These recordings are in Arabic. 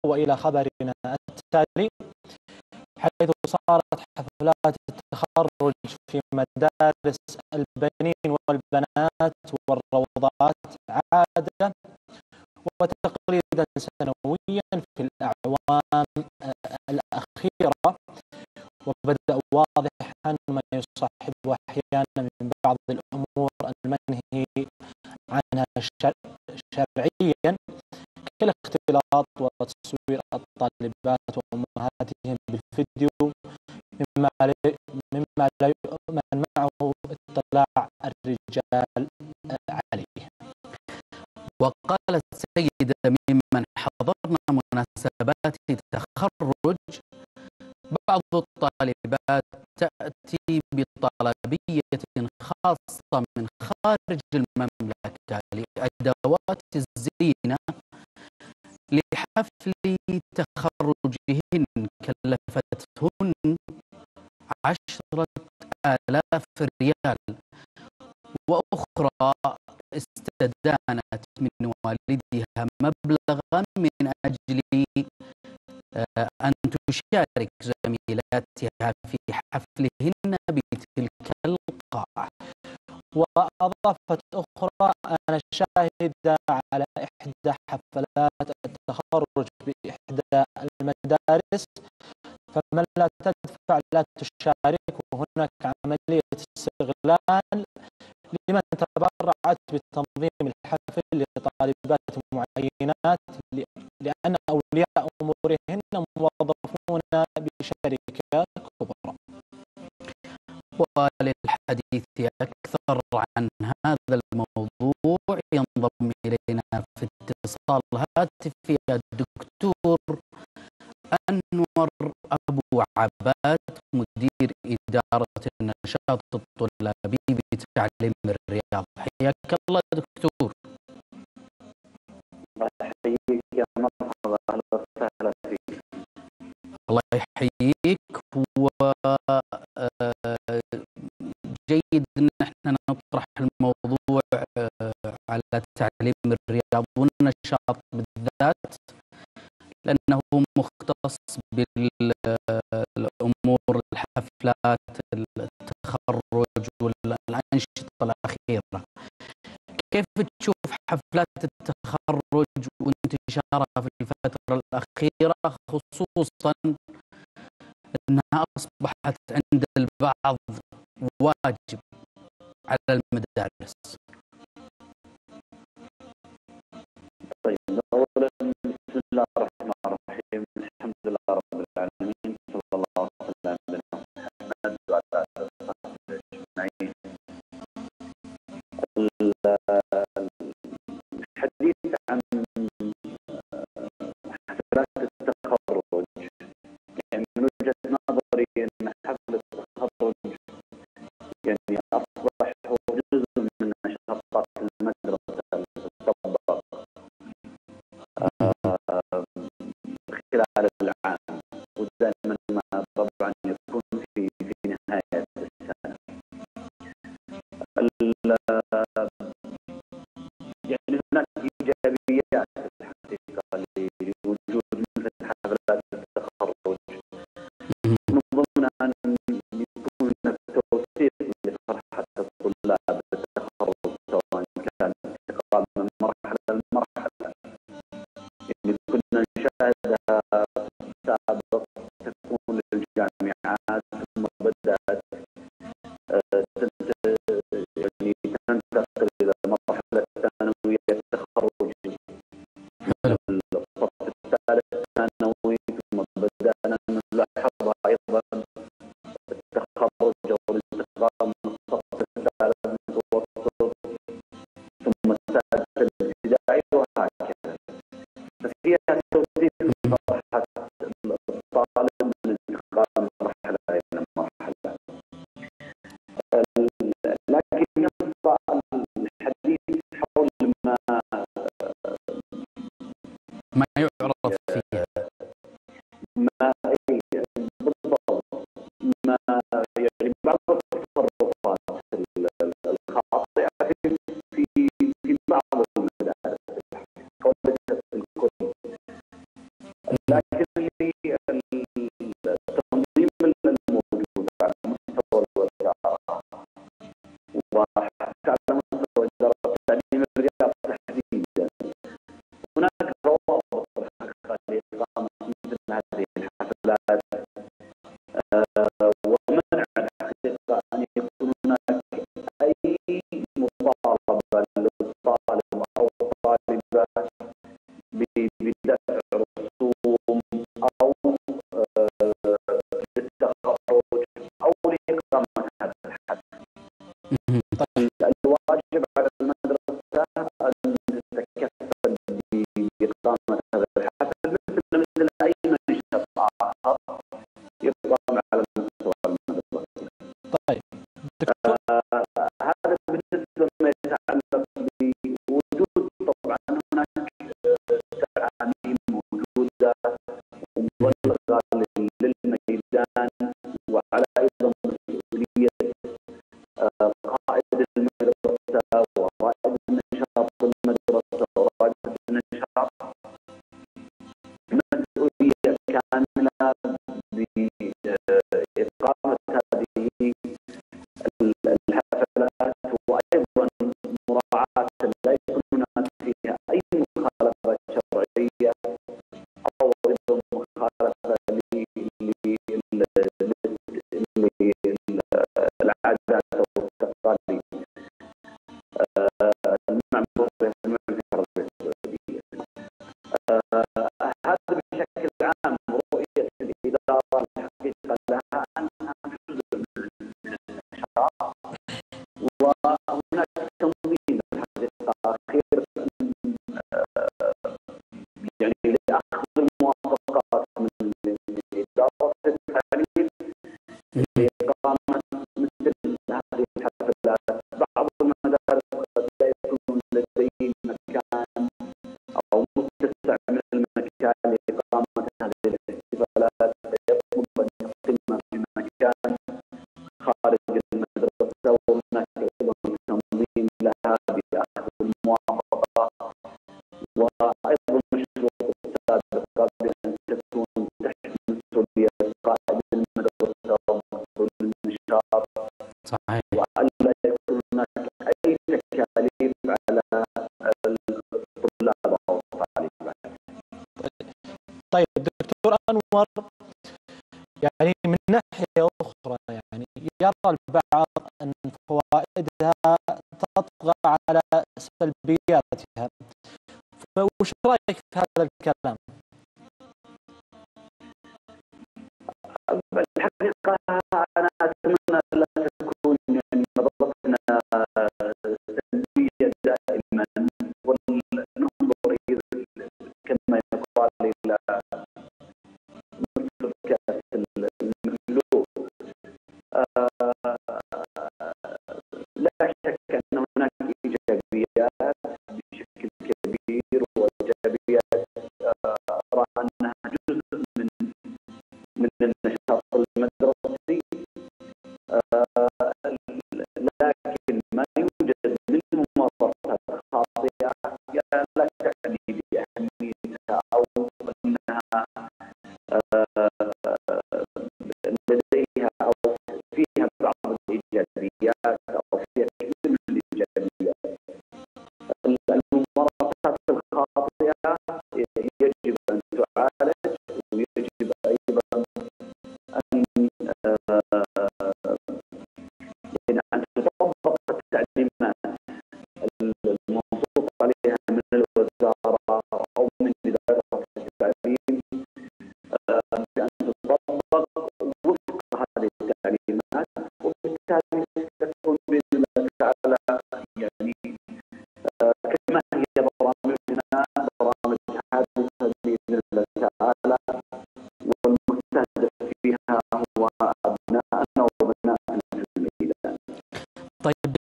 وإلى خبرنا التالي، حيث صارت حفلات التخرج في مدارس البنين والبنات والروضات عادة وتقليدا سنويا في الأعوام الأخيرة، وبدأ واضحا ما يصاحبه أحيانا من بعض الأمور المنهي عنها شرعيا، كالاختلاط وتصوير الطالبات وأمهاتهم بالفيديو، مما لا يؤمن معه اطلاع الرجال عليه. وقالت سيدة ممن حضرنا مناسبات تخرج: بعض الطالبات تأتي بطلبية خاصة من خارج المملكة لأدوات الزينة لحفل تخرجهن كلفتهن 10,000 ريال، وأخرى استدانت من والدها مبلغا من أجل أن تشارك زميلاتها في حفلهن بتلك القاعة. وأضافت أخرى: أنا شاهدة على إحدى حفلات التخرج بإحدى المدارس، فمن لا تدفع لا تشارك، وهناك عملية استغلال لمن تبرعت بتنظيم الحفل لطالبات معينات، لأن أولياء أمورهن موظفون بشركات كبرى. وللحديث أكثر عن هذا الموضوع ينضم إلينا في اتصال هاتفي الدكتور أنور أبو عباد، مدير إدارة النشاط الطلابي بتعليم الرياض. حياك الله دكتور. الله يحييك يا مرحبا، أهلا وسهلا فيك. الله يحييك. جيد ان احنا نطرح الموضوع على تعليم الرياض والنشاط بالذات، لانه مختص بالامور الحفلات التخرج والانشطه الاخيره. كيف تشوف حفلات التخرج وانتشارها في الفتره الاخيره، خصوصا انها اصبحت عند البعض واجب على المدارس؟ طيب، أولا بسم الله الرحمن الرحيم، الحمد لله رب العالمين، صلى الله وسلم على محمد وعلى آله وصحبه أجمعين. الحديث عن حفلات التخرج، يعني من وجهة نظري أن حفل التخرج يعني أصبح هو جزء من نشاطات المدرسة المطبقة خلال العام، ودائما ما طبعا يكون في نهاية السنة. يعني هناك إيجابيات في الحقيقة لوجود مثل حفلات التخرج، من ضمنها أن يكون هناك توثيق لفرحة الطلاب بالتخرج، سواء كان انتقال من مرحلة لمرحلة. يعني كنا نشاهدها لإقامة مثل هذه الحفلات. بعض المدارس قد لا يكون لديهم مكان أو متسع من المكان لإقامة هذه الاحتفالات، فيطلب أن يقيم في مكان خارج المدرسة، وهناك أيضا تنظيم لها بأخذ الموافقة. وأيضا الشروط السابقة بأن تكون تحت مسؤولية قائد المدرسة ومسؤول النشاط، صحيح. وألا يكون هناك أي تكاليف على الطلاب أو الطالبات. طيب دكتور أنور، يعني من ناحية أخرى يعني يرى البعض أن فوائدها تطغى على سلبياتها، فوش رأيك في هذا الكلام؟ الحقيقة أنا أتمنى لا تكون يعني نظرتنا سلبية دائما، وننظر كما يقال إلى نصف كأس المملوء. لا شك أن هناك إيجابيات بشكل كبير، وإيجابيات أرى أنها جزء من النشاط المدرسي، لكن ما يوجد من ممارسات خاطئة لا تعني بأهميتها أو أنها لديها أو فيها بعض الإيجابيات أو فيها كثير من الإيجابيات. الممارسات الخاطئة يجب أن تعالج، ويجب أيضا أن أن تطبق التعليمات المنصوص عليها من الوزارة أو من إدارة التعليم، بأن تطبق وفق هذه التعليمات، وبالتالي تكون بإذن الله تعالى يعني كما هي برامجنا برامج حادثة بإذن الله تعالى، والمستهدف فيها هو أبناءنا وبناتنا في الميدان. طيب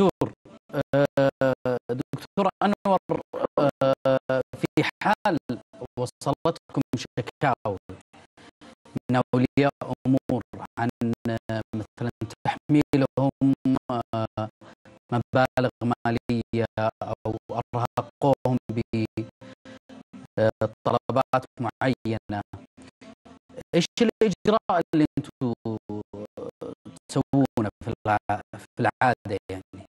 دكتور أنور، في حال وصلتكم شكاوى من أولياء أمور عن مثلا تحميلهم مبالغ مالية أو أرهقوهم بطلبات معينة، إيش الإجراء اللي أنتم تسوونه في العادة يعني؟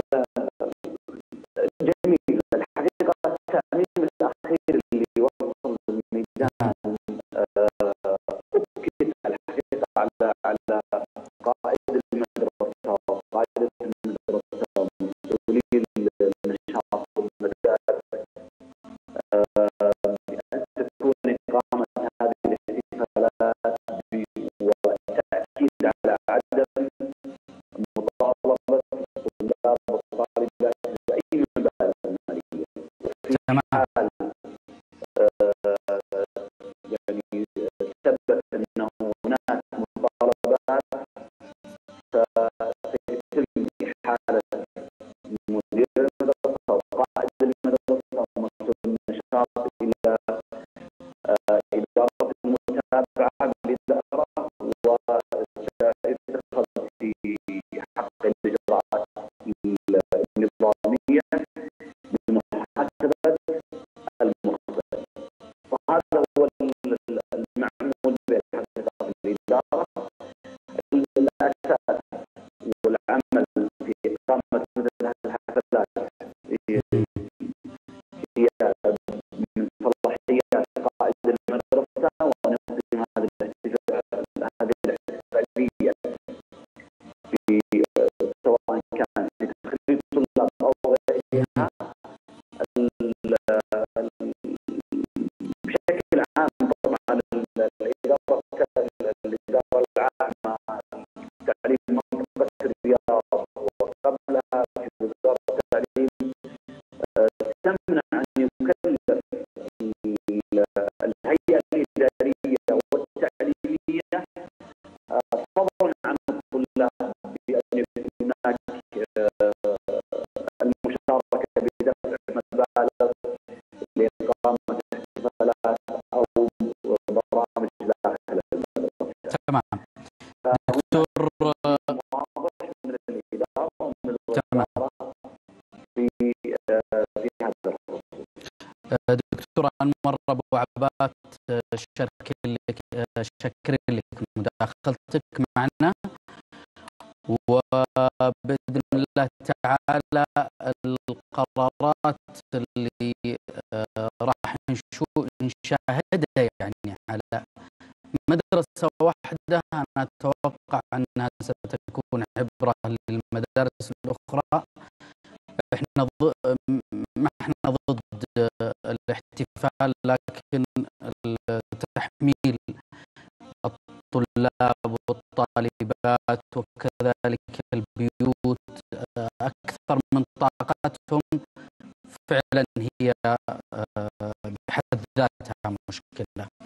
جميل. الحقيقة التأمين الأخير اللي وصل للميدان أكد الحقيقة على قائد المدرسة وقائدة المدرسة ومسؤولي النشاط والمدارس بأن تكون إقامة هذه الاحتفالات والتأكيد على عدم مطالبة الطلاب والطالبات بأي مبالغ مالية. وفي حال يعني ثبت أنه هناك مطالبات، فسيتم إحالة مدير المدرسة وقائد المدرسة ومسؤول النشاط إلى إدارة المتابعة بالإدارة، وسيتخذ في حق الإجراءات النظامية بمحاسبة تمام. فهناك دكتور تنظيم واضح من الإدارة ومن تمام. الوزارة في هذا الخصوص. دكتور أنور أبو عبات، شكر لك مداخلتك معنا، وبإذن الله تعالى القرارات اللي راح نشاهدها يعني على مدرسة واحدة، أنا أتوقع أنها ستكون عبرة للمدارس الأخرى. إحنا ما إحنا ضد الاحتفال، لكن تحميل الطلاب والطالبات وكذلك البيوت أكثر من طاقتهم فعلا هي بحد ذاتها مشكلة.